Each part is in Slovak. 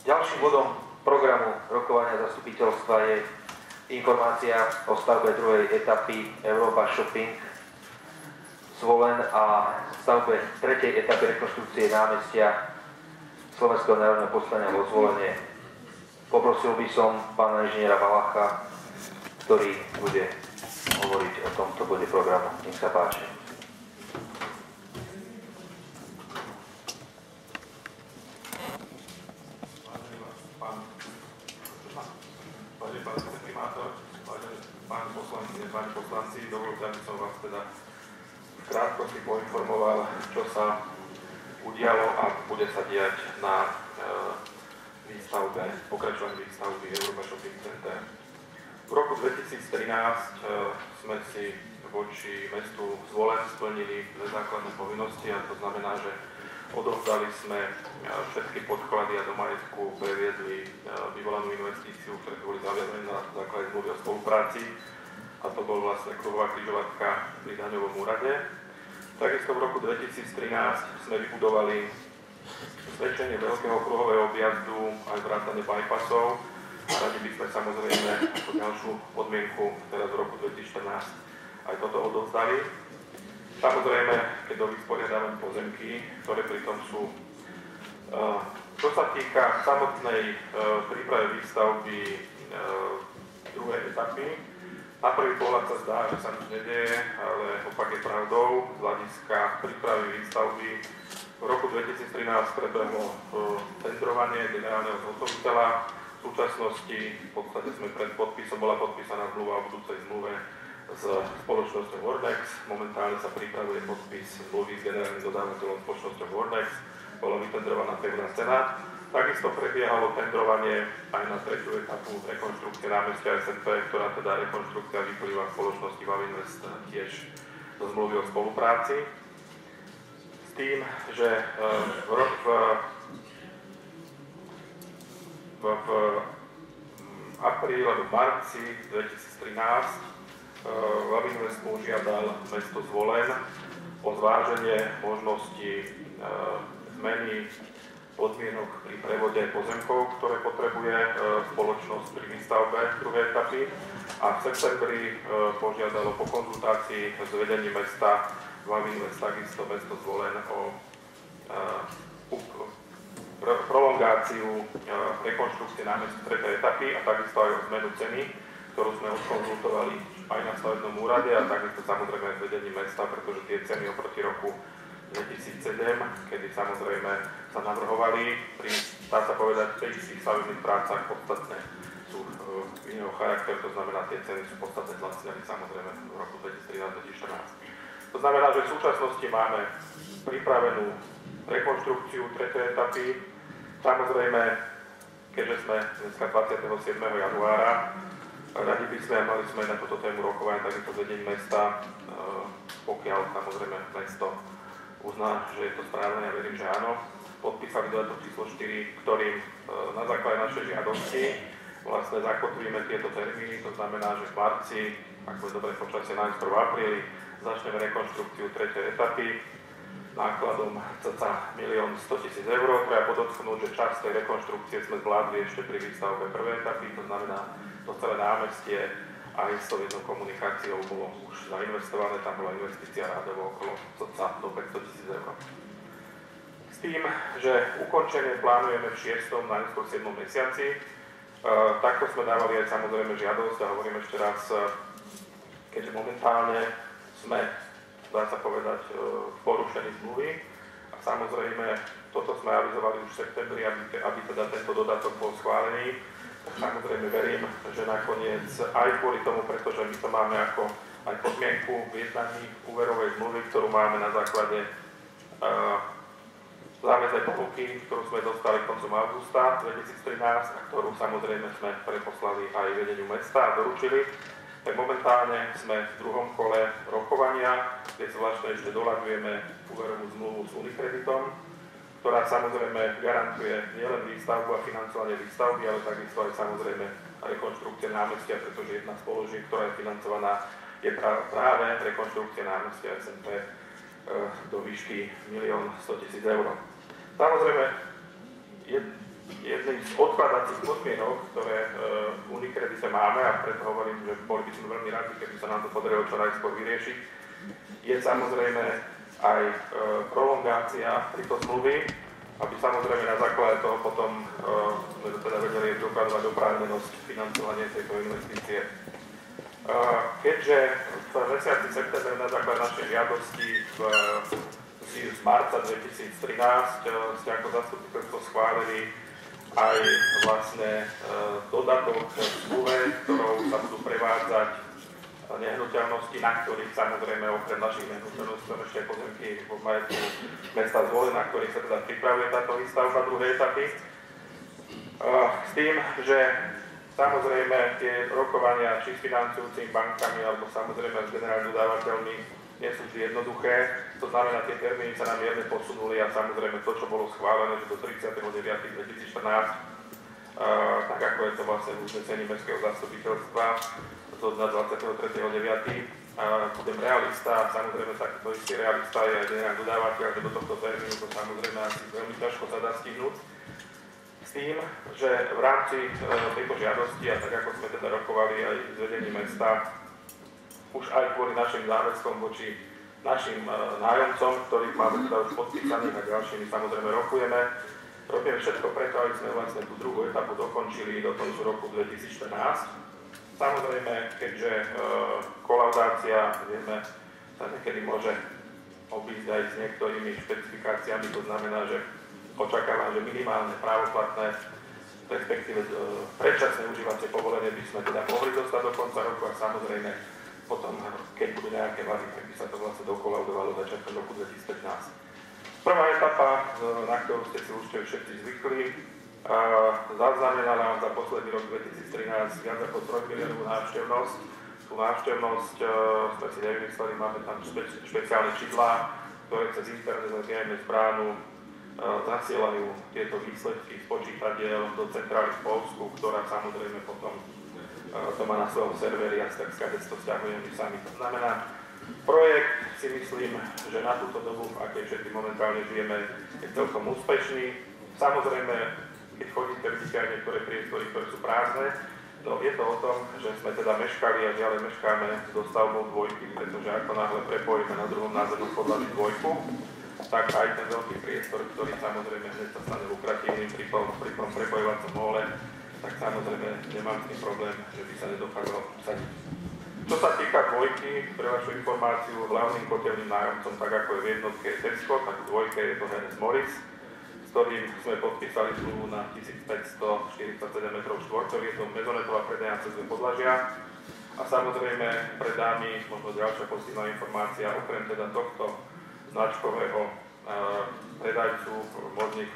Ďalším bodom programu rokovania zastupiteľstva je informácia o stavbe druhej etapy Európa Shopping Zvolen a stavbe tretej etapy rekonštrukcie námestia Slovenského národného povstania vo Zvolene. Poprosil by som pána inžiniera Valacha, ktorý bude hovoriť o tomto bode programu. Nech sa páči. Páni poslanci, dovolte, aby som vás teda v krátkosti poinformoval, čo sa udialo a bude sa diať na výstavbe, pokračovaní výstavby Európa Shopping Center. V roku 2013 sme si voči mestu Zvolen splnili dve základné povinnosti, a to znamená, že odovzdali sme všetky podklady a do majetku previedli vyvolanú investíciu, ktoré boli zaviazané na základe zmluvy o spolupráci. A to bol vlastne kruhová križovatka pri daňovom úrade. Takisto v roku 2013 sme vybudovali zväčšenie veľkého kruhového objazdu aj vrátane bypassov. Radi by sme samozrejme ako ďalšiu podmienku teraz v roku 2014 aj toto odovzdali. Samozrejme, keď dovysporiadávame pozemky, ktoré pritom sú. Čo sa týka samotnej prípravy výstavby druhej etapy, na prvý pohľad sa zdá, že sa nič nedieje, ale opak je pravdou. Z hľadiska prípravy výstavby v roku 2013 prebehlo tendrovanie generálneho zhotoviteľa. V súčasnosti v podstate sme pred podpisom, bola podpísaná zmluva o budúcej zmluve s spoločnosťou Wornex. Momentálne sa pripravuje podpis zmluvy s generálnym dodávateľom spoločnosťou Wornex. Bola vytendrovaná pevná cena. Takisto prebiehalo tendrovanie aj na tretiu etapu rekonštrukcie námestia SNP, ktorá teda rekonštrukcia vyplýva v spoločnosti Vavinvest tiež do zmluvy o spolupráci. S tým, že v apríli alebo marci 2013 Vavinvest požiadal mesto Zvolen o zváženie možnosti zmeny podmienok pri prevode pozemkov, ktoré potrebuje spoločnosť pri výstavbe druhej etapy, a v septembri požiadalo po konzultácii s vedením mesta Vavinvest takisto mesto Zvolen o prolongáciu rekonštrukcie námestia tretej etapy a takisto aj o zmenu ceny, ktorú sme odkonzultovali aj na stavebnom úrade a takisto samozrejme s vedením mesta, pretože tie ceny oproti roku 2007, kedy samozrejme sa navrhovali pri, dá sa povedať, tých istých stavebných prácach podstatné sú iného charakteru, to znamená, tie ceny sú podstatne zlacneli samozrejme v roku 2013-2014. To znamená, že v súčasnosti máme pripravenú rekonštrukciu tretej etapy. Samozrejme, keďže sme dneska 27. januára, radi by sme, mali sme na túto tému rokovania takisto vedení mesta, pokiaľ samozrejme mesto uzná, že je to správne, ja verím, že áno. Podpísali dodatok číslo 4, ktorým na základe našej žiadosti vlastne zakotvíme tieto termíny, to znamená, že v marci, ak bude dobre počasie, najskôr v apríli, začneme rekonštrukciu tretej etapy nákladom cca 1 100 000 eur. Treba podotknúť, že časť tej rekonštrukcie sme zvládli ešte pri výstavbe prvej etapy, to znamená, to celé námestie aj s tou jednou komunikáciou bolo už zainvestované, tam bola investícia rádovo okolo cca do 500 000 eur. S tým, že ukončenie plánujeme v 6. najskôr 7. mesiaci, takto sme dávali aj samozrejme žiadosť a hovorím ešte raz, keďže momentálne sme, dá sa povedať, v porušení zmluvy a samozrejme toto sme avizovali už v septembri, aby teda tento dodatok bol schválený. Samozrejme verím, že nakoniec aj kvôli tomu, pretože my to máme ako aj podmienku v jednaní úverovej zmluvy, ktorú máme na základe záväznej ponuky, ktorú sme dostali koncom augusta 2013 a ktorú samozrejme sme preposlali aj vedeniu mesta a doručili, tak momentálne sme v druhom kole rokovania, kde sa vlastne ešte doľaďujeme úverovú zmluvu s Unikreditom, ktorá samozrejme garantuje nielen výstavbu a financovanie výstavby, ale takisto aj samozrejme rekonštrukcie námestia, pretože jedna z položiek, ktorá je financovaná, je práve rekonštrukcia námestia SNP do výšky 1 100 000 eur. Samozrejme, jedným z odkladacích podmienok, ktoré v Unikredite máme, a preto hovorím, že boli by sme veľmi radi, keby sa nám to podarilo čo najskôr vyriešiť, je samozrejme aj prolongácia tejto zmluvy, aby samozrejme na základe toho potom sme teda vedeli dokladovať oprávnenosť financovania tejto investície. Keďže v mesiaci september na základe našej žiadosti z marca 2013 ste ako zastupiteľstvo schválili aj vlastne dodatok k zmluve, ktorou sa budú prevádzať nehnuteľnosti, na ktorých samozrejme okrem našich nehnuteľností sú ešte pozemky v majetku mesta Zvolen, na ktorých sa teda pripravuje táto výstavba druhej etapy. S tým, že samozrejme tie rokovania či s financujúcimi bankami alebo samozrejme s generálnymi dodávateľmi nie sú vždy jednoduché. To znamená, tie termíny sa nám mierne posunuli a samozrejme to, čo bolo schválené, že do 30.9.2014, tak ako je to vlastne v uznesení mestského zastupiteľstva, to na 23.9. Budem realista, samozrejme takýto istý realista je aj generálny dodávateľ, že do tohto termínu to samozrejme asi veľmi ťažko sa dá stihnúť. S tým, že v rámci tejto žiadosti, a tak ako sme teda rokovali aj s vedením mesta, už aj kvôli našim záväzkom voči našim nájomcom, ktorých máme teda už podpísaných a ďalšími samozrejme rokujeme. Robíme všetko preto, aby sme vlastne tú druhú etapu dokončili do koncu roku 2014. Samozrejme, keďže kolaudácia, vieme, sa niekedy môže obísť aj s niektorými špecifikáciami, to znamená, že očakávam, že minimálne právoplatné, respektíve predčasné užívacie povolenie by sme teda mohli dostať do konca roku a samozrejme potom, keď budú nejaké vady, tak by sa to vlastne dokolaudovalo začiatkom roku 2015. Prvá etapa, na ktorú ste si určite všetci zvykli, zaznamenala za posledný rok 2013 viac ako 3 miliónovú návštevnosť. Tú návštevnosť sme si nevymysleli, máme tam špeciálne čidlá, ktoré cez internet a GMS bránu zasielajú tieto výsledky z počítadiel do centrály v Polsku, ktorá samozrejme potom to má na svojom serveri a tak skade to stiahujeme my sami. To znamená, projekt si myslím, že na túto dobu, v akej všetci momentálne žijeme, je celkom úspešný. Samozrejme, keď chodíte, vidíte aj niektoré priestory, ktoré sú prázdne. No je to o tom, že sme teda meškali a ďalej meškáme s dostavbou dvojky, pretože ako náhle prepojíme na druhom názemnom podlaží dvojku, tak aj ten veľký priestor, ktorý samozrejme hneď sa stane lukratívnym pri tom prepojovacom móle, tak samozrejme nemám s tým problém, že by sa nedokázalo obsadiť. Čo sa týka dvojky, pre vašu informáciu, hlavným kotelným nájomcom, tak ako je v jednotke Tesco, tak v dvojke je to Hennes Morris, s ktorým sme podpísali zmluvu na 1547 m2, je to mezonetová predajná cez dve podlažia. A samozrejme pred nami možno ďalšia pozitívna informácia, okrem teda tohto značkového predajcu modných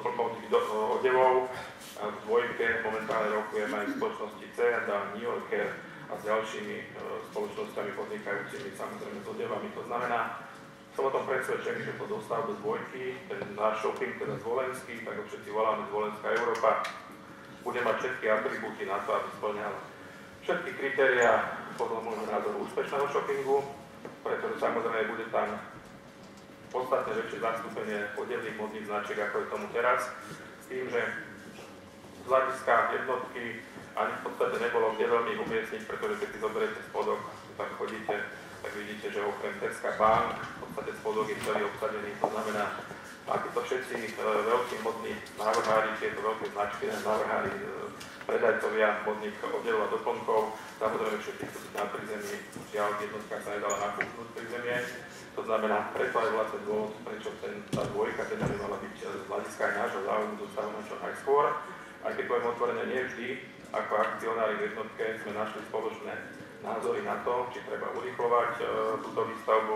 odevov. V dvojke momentálne rokujeme aj v spoločnosti C&A, New Yorker a s ďalšími spoločnosťami podnikajúcimi samozrejme s odevami. To znamená, som o tom presvedčený, že po dostavbe dvojky, ten náš shopping, teda zvolenský, tak ho všetci voláme Zvolenská Európa, bude mať všetky atribúty na to, aby splňal všetky kritériá podľa môjho názoru úspešného shoppingu, pretože samozrejme bude tam podstatne väčšie zastúpenie odevných modných značiek, ako je tomu teraz, s tým, že z hľadiska jednotky ani v podstate nebolo kde veľmi ich umiestniť, pretože keď si zoberiete spodok, tak chodíte, tak vidíte, že okrem Teska Bank, v podstate spodok je celý obsadený, to znamená, akí to všetci veľkí modní návrhári, tieto veľké značky, návrhári, predajcovia modných odevov a doplnkov, samozrejme všetci sú na prízemí, žiaľ jednotka sa nedala nakúpnúť prízemie. To znamená, preto aj vlastne dôvod, prečo tá dvojka teda by mala byť z hľadiska aj nášho záujmu zostavená čo najskôr. Aj keď poviem otvorene, nie vždy, ako akcionári v jednotke sme našli spoločné názory na to, či treba urýchlovať túto výstavbu.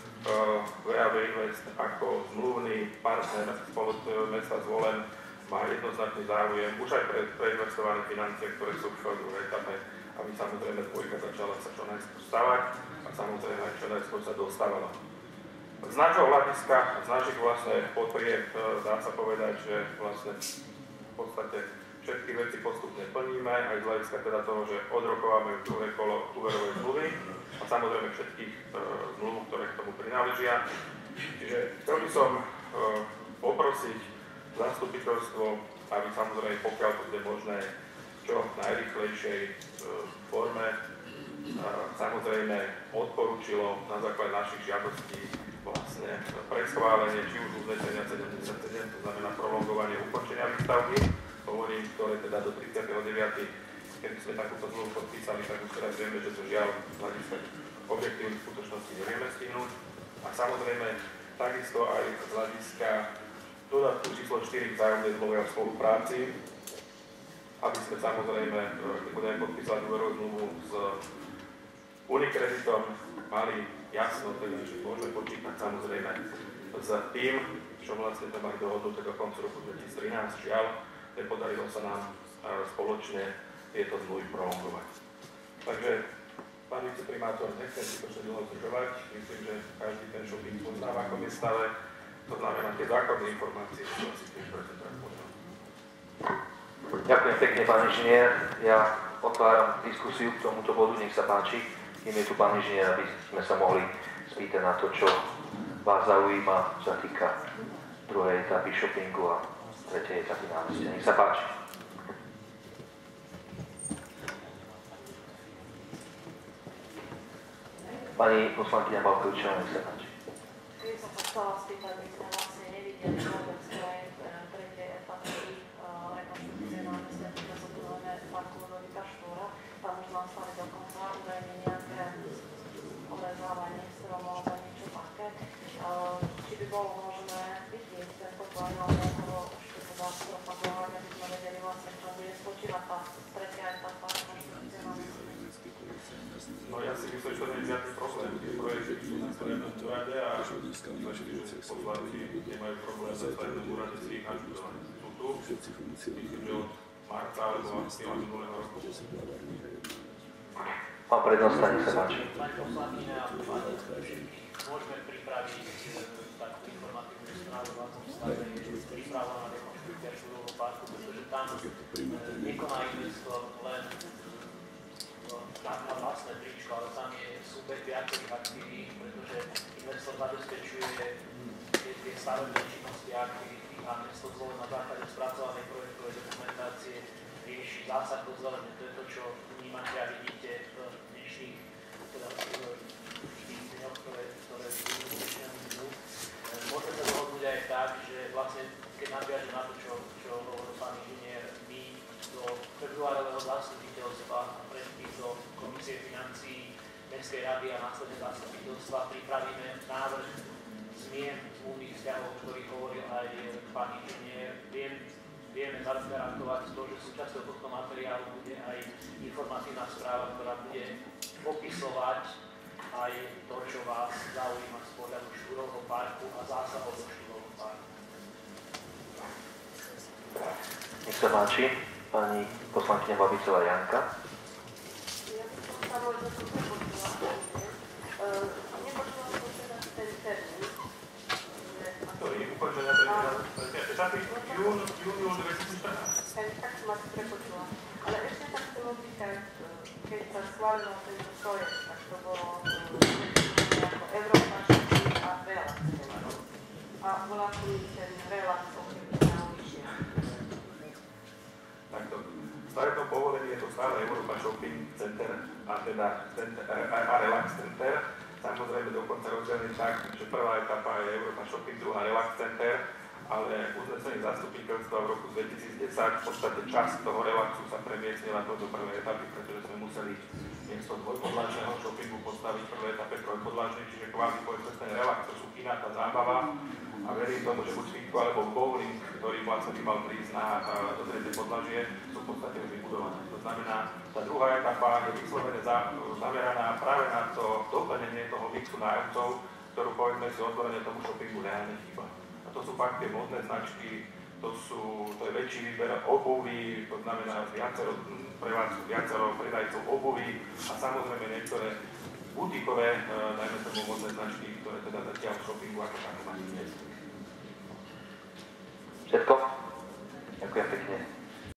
VAV Invest ako zmluvný partner mesta Zvolen má jednoznačný záujem už aj pre preinvestované financie, ktoré sú v druhej etape, aby samozrejme dvojka začala sa čo najskôr stavať a samozrejme aj čo najskôr sa dostávala. Z nášho hľadiska, z našich vlastne potrieb dá sa povedať, že vlastne v podstate všetky veci postupne plníme, aj z hľadiska teda toho, že odrokováme druhé kolo úverovej zmluvy a samozrejme všetkých zmluv, ktoré k tomu prináležia. Čiže chcel by som poprosiť zastupiteľstvo, aby samozrejme, pokiaľ to bude možné, čo v najrýchlejšej forme, samozrejme odporúčilo na základe našich žiadostí vlastne preschválenie či už uznesenia 77, to znamená prolongovanie ukončenia výstavby, hovorím, ktoré teda do 39. Kedy sme takúto zmluvu podpísali, tak už teraz vieme, že to žiaľ z hľadiska objektívnych skutočností nevieme stihnúť. A samozrejme, takisto aj z hľadiska dodatku číslo 4 k vzájomnej zmluve o spolupráci, aby sme samozrejme, keď budeme podpísať úverovú zmluvu s Unikreditom, mali jasno, teda, že môžeme počítať samozrejme s tým, čo vlastne sme mali dohodnuté do koncu roku 2013. Žiaľ, nepodarilo sa nám spoločne tieto zmluvy prolongovať. Takže, pán viceprimátor, nechcem si to dlho zdržovať. Myslím, že každý ten shopping pozná, v akom je stave. To znamená, tie základné informácie sú asi tým prezentovať možno. Ďakujem pekne, pán inžinier. Ja otváram diskusiu k tomuto bodu, nech sa páči. Kým je tu pán inžinier, aby sme sa mohli spýtať na to, čo vás zaujíma, čo sa týka druhej etapy shoppingu a tretej etapy námestia. Nech sa páči. Pani poslankyňa Balkovičová, nech sa páči. Keď som sa chcela spýtať, my sme vlastne nevideli vôbec projekt tretej etapy rekonštrukcie námestia, ktoré sa budeme parku Ludvíka Štúra. Tam už nám stali dokonca údajne nejaké orezávanie stromov a niečo také. Či by bolo možné vidieť tento plán alebo ešte teda propagovať, aby sme vedeli vlastne, čo bude spočívať tá tretia etapa rekonštrukcie námestia. No ja si myslím, že to nie je žiadny problém. Tie projekty sú na stavebnom úrade a myslím, že poslanci nemajú problém na stavebnom úrade si ich ažurovať. Sú tu, myslím, že od marca alebo apríla minulého roku. Pán prednosta, nech sa páči. Pani poslankyňa, môžeme pripraviť takú informatívnu správu na tom stave, príprava na rekonštrukcia Štúrovho parku, pretože tam nekoná investor len na vlastné tričko, ale tam je súbeh viacerých aktivít, pretože investor zabezpečuje tie stavebné činnosti a aktivity a mesto zvolen na základe spracovanej projektovej dokumentácie rieši zásah do zelené. To je to, čo vnímate a vidíte v dnešných dňoch, ktoré budú dnešnému dňu. Môžeme sa dohodnúť aj tak, že vlastne, keď nadviažem na to, čo hovoril pán inžinier, my do februárového zastupiteľstva a predtým do Komisie financií Mestskej rady a následne zastupiteľstva pripravíme návrh zmien zmluvných vzťahov, ktorý hovoril aj pán inžinier. Vieme zagarantovať to, že súčasťou tohto materiálu bude aj informatívna správa, ktorá bude popisovať aj to, čo vás zaujíma z pohľadu Štúrovho parku a zásahov do Štúrovho parku. Nech sa páči. Pani poslankyňa Babicová Janka. Ja by som sa možno to prepočula. Nepočula som teda ten termín. Ktorý ukončenia tretej etapy júniu 2014. Tak som asi prepočula. Ale ešte sa chcem opýtať, keď sa schválilo tento projekt, tak to bolo ako Európa, Štík a Relax. A bola tu ten Relax okrepiteľ vyššie. Takto. V stavebnom povolení je to stále Európa Shopping Center a teda a Relax Center. Samozrejme dokonca rozdelený tak, že prvá etapa je Európa Shopping, druhá Relax Center, ale uznesenie zastupiteľstva v roku 2010 v podstate časť toho relaxu sa premiestnila do prvej etapy, pretože sme museli miesto dvojpodlažného shoppingu postaviť v prvej etape trojpodlažný, čiže kvázi povedzme ten relax, to sú kina, tá zábava a verím tomu, že buď fitko alebo bowling, ktorý vlastne by mal prísť do tretej podlažie, sú v podstate už vybudované. To znamená, tá druhá etapa je vyslovene zameraná práve na to doplnenie toho mixu nájomcov, ktorú povedzme si otvorene tomu shoppingu reálne chýba. A to sú fakt tie modné značky, to je väčší výber obuvy, to znamená viacero predajcov obuvy a samozrejme niektoré butikové, najmä tomu modné značky, ktoré teda zatiaľ v shoppingu ako také ani nie sú. Všetko? Ďakujem pekne.